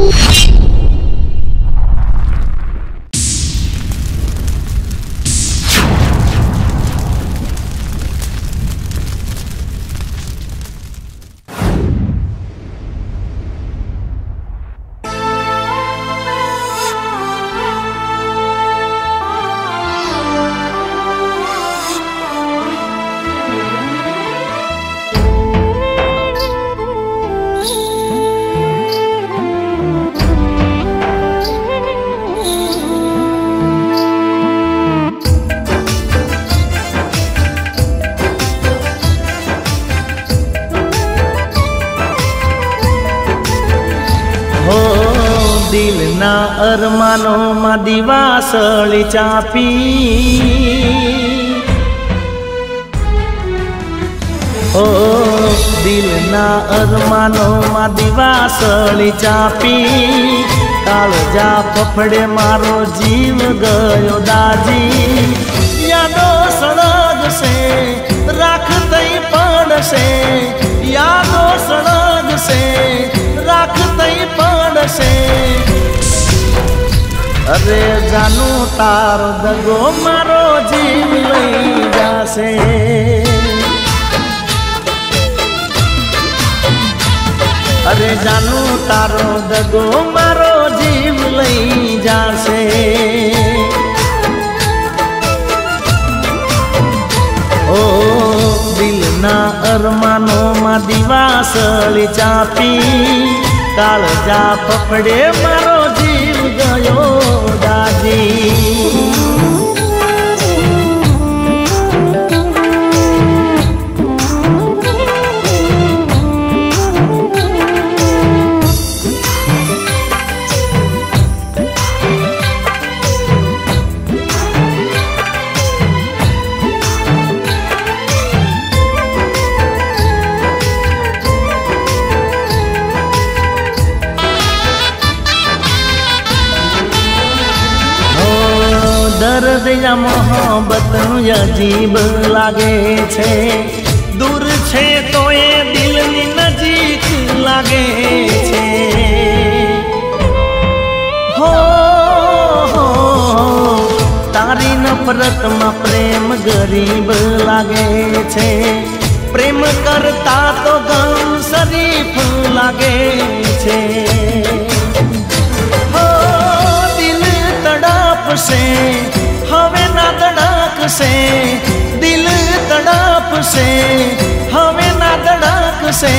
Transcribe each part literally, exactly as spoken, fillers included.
दिलना अरमानो मा दिवासळी चापी ओ दिलना अरमानो मा दिवासळी चापी काळजा फफड़े मारो जीव गयो दाजी यादो सड़ग से राखतई पड़से यादो सड़ग से राखतई पड़से अरे जानू तारो दगो मारो जीव लई जासे अरे जानू तारो दगो मारो जीव लई जासे ओ दिलना अरमानो मा दिवासळी चापी काळजा फफड़े मारो जीव गयो दाजी दर्द या मोहब्बत अजीब लागे छे दूर छे तो ये दिल नी नजीक लागे छे हो, हो तारी नफरत में प्रेम गरीब लागे छे प्रेम करता तो गम शरीफ लागे छे हो दिल तड़प से हवे ना धड़क से दिल तड़प से हवे ना धड़क से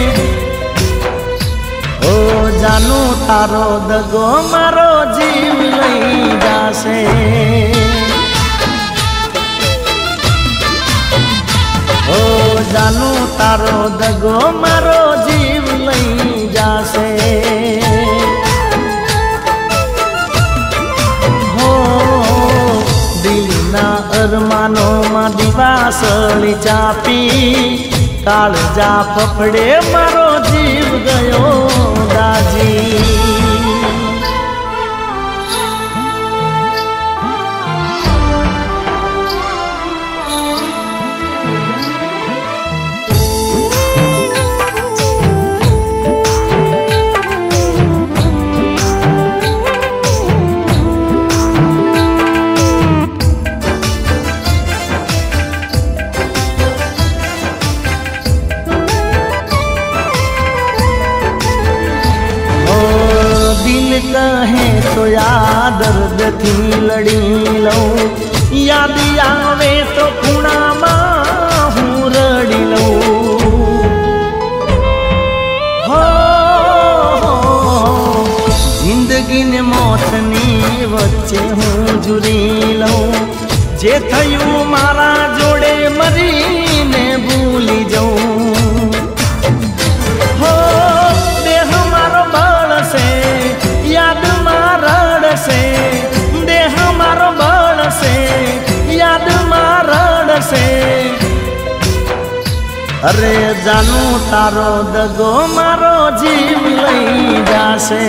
ओ जानू तारो दगो मारो जीव लई जासे ओ जानू तारो दगो मारो जीव लई जासे अरमानो मा दिवासळी चापी काळजा फफड़े मारो जीव गयो दाजी कहे तो याद दर्द थी लड़ी लऊं याद आवे तो खूणा मां हूँ रड़ी लऊं हो, हो जिंदगी ने मौत नी वच्चे हूँ जुरी लऊं जे थयूं मारा जोड़े मरी ने भूली जाऊं हो देह मारो बल से याद मारण से देह मारो बल से याद मारण से अरे जानू तारो दगो मारो जीव लई जासे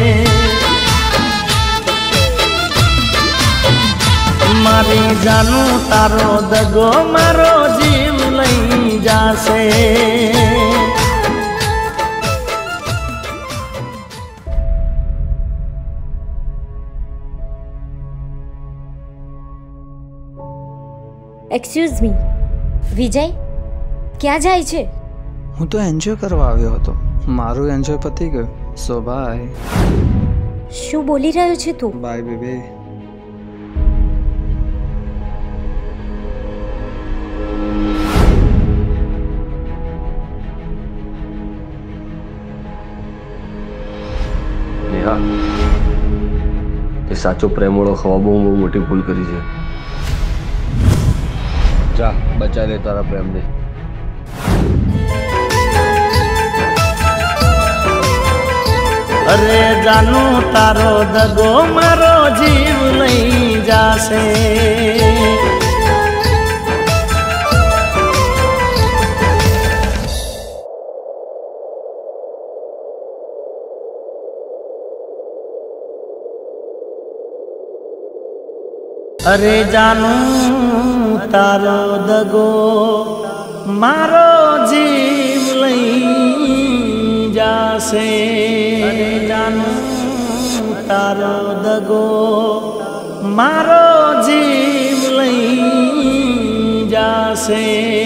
मारी जानू तारो दगो मारो जीव लई जासे। एक्सक्यूज मी, विजय क्या जाय छे? हूँ तो एन्जॉय करवा आव्यो हतो। मारू एन्जॉय पती गयो। सो बाय। शू बोली रह्यो छे तू? Bye baby. नेहा, ते साचो प्रेमोळो खवा बहू बहू मोटी भूल करी छे। जा बचा ले तारा प्रेम ने। अरे जानू तारो दगो मारो जीव लई जासे। अरे जानू तारो दगो मारो जीव लई जासे। अरे जानू तारो दगो मारो जीव लई जासे।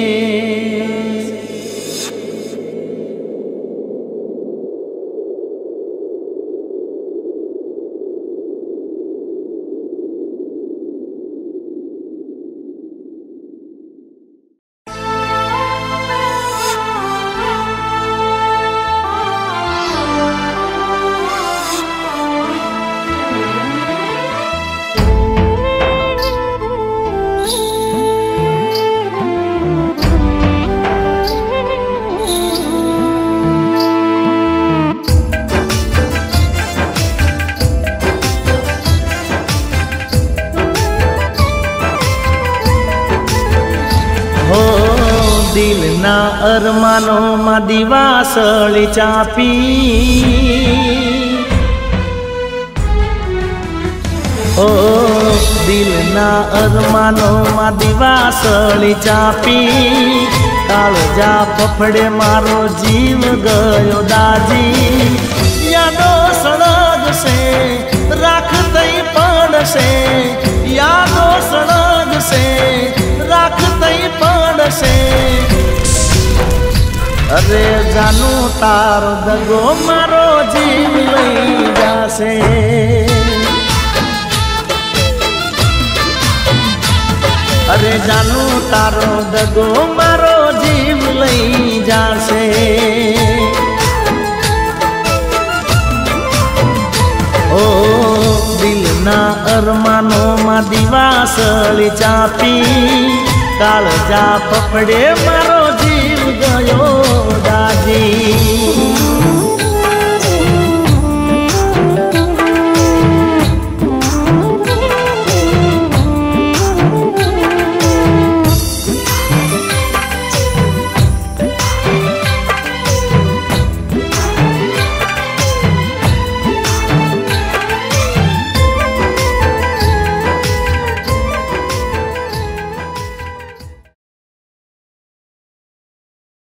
दिलना अरमानो मा दिवासळी चापी। ओ दिलना अरमानो मा दिवासळी चापी। काळजा फफड़े मारो जीव गयो दाजी। यादो सळग से राखतई पड़से। यादो सळग से राखतई पड़से। अरे जानू तारो दगो मारो जीव लई जासे। अरे जानू तारो दगो मारो जीव लई जासे। ओ दिलना अरमानो मा दिवासळी चापी। काळजा फफड़े मारो जीव गयो